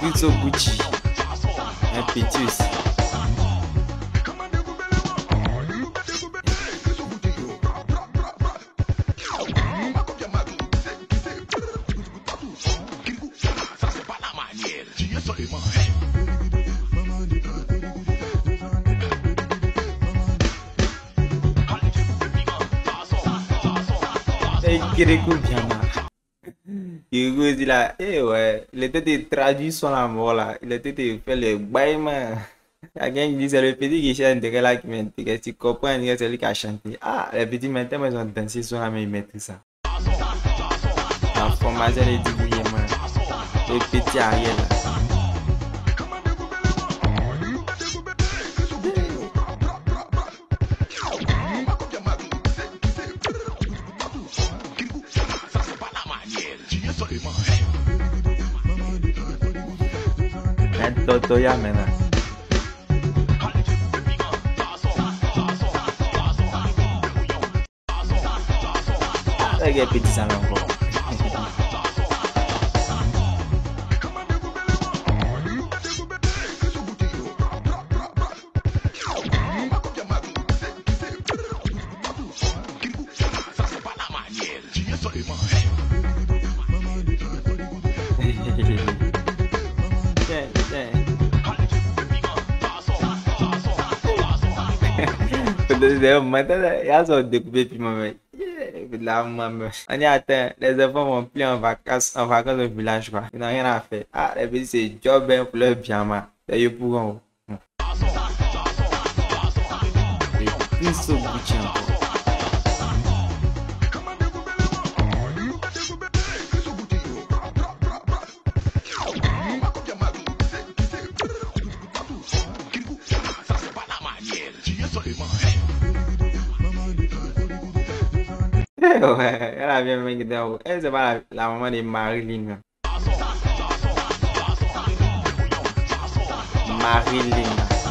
Plutôt Gucci. Un petit aussi. Et Kirikou bien là. Kirikou dit là, eh ouais, il était de traduire son amour là. Il était de faire le bail, man. Quelqu'un qui dit c'est le petit qui chante là qui m'intéresse. Tu comprends que c'est lui qui a chanté. Ah, les petits maintenant ils ont dansé sur la main, ils mettent ça. La formation est divulguée, man. Le petit Ariel là. Un Totoya maintenant. Avec les petits salons encore. Maintenant, ils ont découpé puis maman. La maman. On y atteint. Les enfants vont plus en vacances au village quoi. Ils n'ont rien à faire. Ah, les petits c'est job pour leur pyjama. C'est eux pour eux. Et plus au bout encore. Ouais, elle a bien mangé dedans. Elle c'est pas la maman de Marilyn. Marilyn.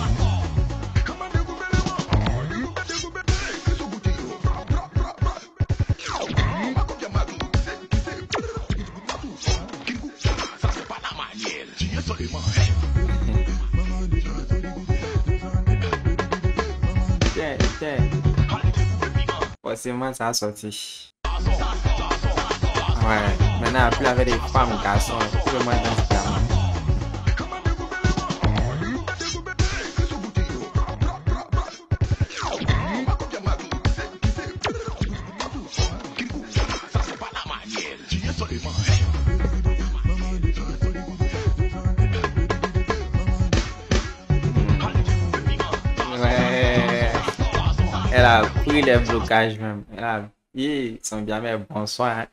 Tiens, tiens. Forcément, ça a sorti. Ouais, maintenant, plus avec des femmes, garçons, tout le monde danse bien. Ouais, elle a pris les blocages même. Elle a ils sont bien, mais bonsoir.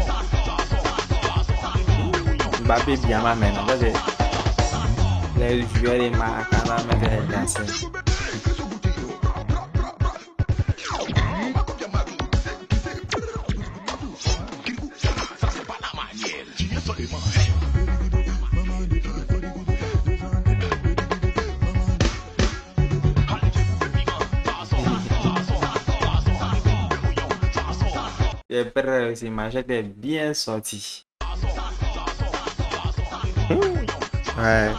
Mbappé bien maintenant. Les joueurs de Maracana mettent les danseurs. J'ai peur aussi, ma jette est bien sortie. Ouais.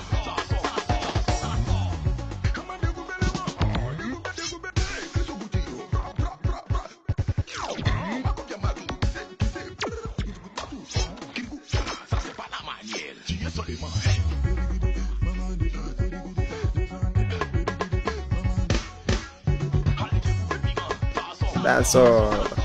That's all.